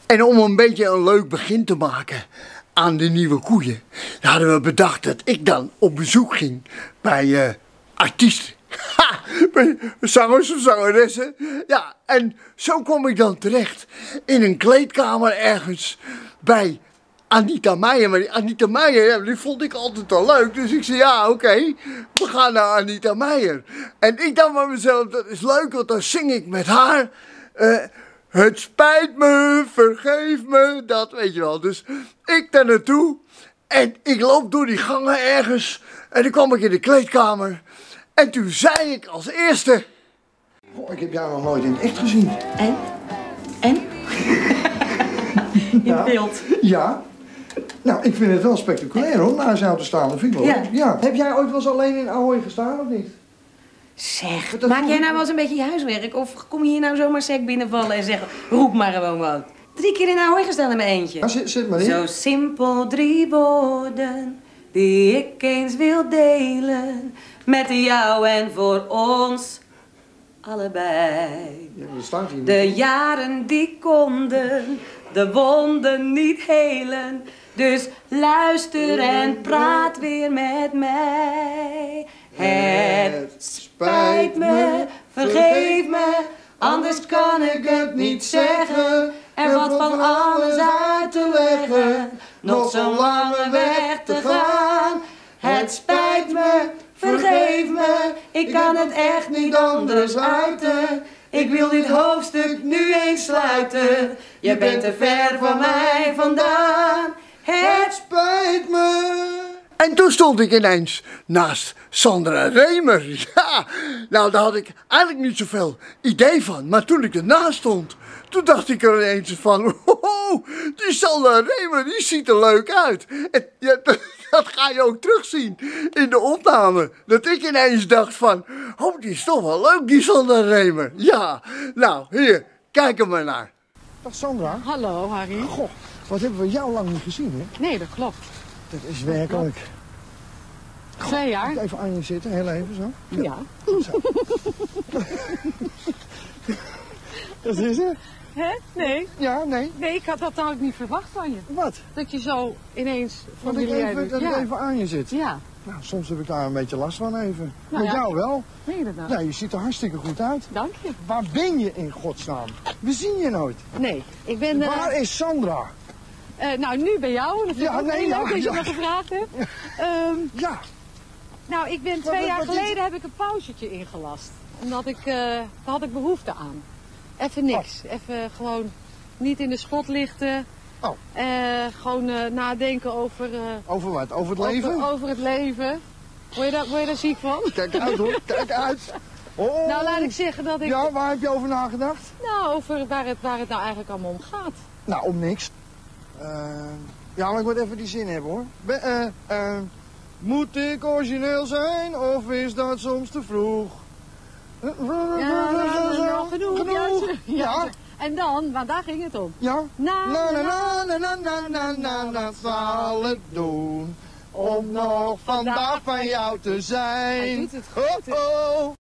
En om een beetje een leuk begin te maken aan de nieuwe koeien, hadden we bedacht dat ik dan op bezoek ging bij artiesten. Ha, bij zangers of zangeressen. Ja, en zo kom ik dan terecht in een kleedkamer ergens bij Anita Meijer. Maar die Anita Meijer, ja, die vond ik altijd al leuk. Dus ik zei, ja, oké, we gaan naar Anita Meijer. En ik dacht bij mezelf, dat is leuk, want dan zing ik met haar. Het spijt me, vergeef me, dat weet je wel. Dus ik daar naartoe en ik loop door die gangen ergens. En dan kwam ik in de kleedkamer. En toen zei ik als eerste... Oh, ik heb jou nog nooit in het echt gezien. En? En? In beeld. Ja. Nou, ik vind het wel spectaculair hoor, naast jou te staan. Dat vind ik wel. Ja. Heb jij ooit wel eens alleen in Ahoy gestaan of niet? Zeg, maak jij nou wel eens een beetje je huiswerk? Of kom je hier nou zomaar sec binnenvallen en zeggen, roep maar gewoon wat. 3 keer in Ahoy gestaan in mijn eentje. Ja, zit maar in. Zo simpel 3 woorden die ik eens wil delen. Met jou en voor ons allebei. Ja, dat staat hier. De jaren die konden de wonden niet helen. Dus luister en praat weer met mij. Het spijt me, vergeef me, anders kan ik het niet zeggen. Er valt van alles uit te leggen, nog zo'n lange weg te gaan. Het spijt me, vergeef me, ik kan het echt niet anders uiten. Ik wil dit hoofdstuk nu eens sluiten, je bent te ver van mij vandaan. Het spijt me. En toen stond ik ineens naast Sandra Remer. Ja, nou daar had ik eigenlijk niet zoveel idee van. Maar toen ik ernaast stond, toen dacht ik er ineens van... Oh, die Sandra Remer, die ziet er leuk uit. En ja, dat ga je ook terugzien in de opname. Dat ik ineens dacht van... Oh, die is toch wel leuk, die Sandra Remer. Ja, nou, hier, kijk er maar naar. Dag Sandra. Hallo Harry. Goh, wat hebben we jou lang niet gezien hè? Nee, dat klopt. Dat is werkelijk... 2 jaar? Moet ik even aan je zitten, heel even zo. Ja. Zo. Wat is er? Hè? Nee. Ja, nee. Nee, ik had dat eigenlijk niet verwacht van je. Wat? Dat je zo ineens Dat ik even aan je zit. Ja. Nou, soms heb ik daar een beetje last van even. Nou, Met ja. jou wel. Meen je dat nou? Ja, je ziet er hartstikke goed uit. Dank je. Waar ben je in godsnaam? We zien je nooit. Nee, ik ben... Waar is Sandra? nou, nu bij jou. En dat vind ik ook heel leuk dat je me gevraagd hebt. Ja. Nou, ik ben 2 jaar geleden heb ik een pauzetje ingelast. Omdat ik... daar had ik behoefte aan. Even niks. Even gewoon niet in de schot lichten. Oh. Gewoon nadenken over... Over wat? Over het leven? Over het leven. Word je daar ziek van? Kijk uit hoor, kijk uit. Oh. Nou, laat ik zeggen dat ik... Ja, waar heb je over nagedacht? Nou, over waar het nou eigenlijk allemaal om gaat. Nou, om niks. Ja, maar ik moet even die zin hebben hoor. Moet ik origineel zijn of is dat soms te vroeg? Ja, nou, genoeg. Ja. En dan, want daar ging het om. Ja. Na, Na, zal het doen om nog vandaag van jou te zijn. Hij doet het goed. Oh, oh.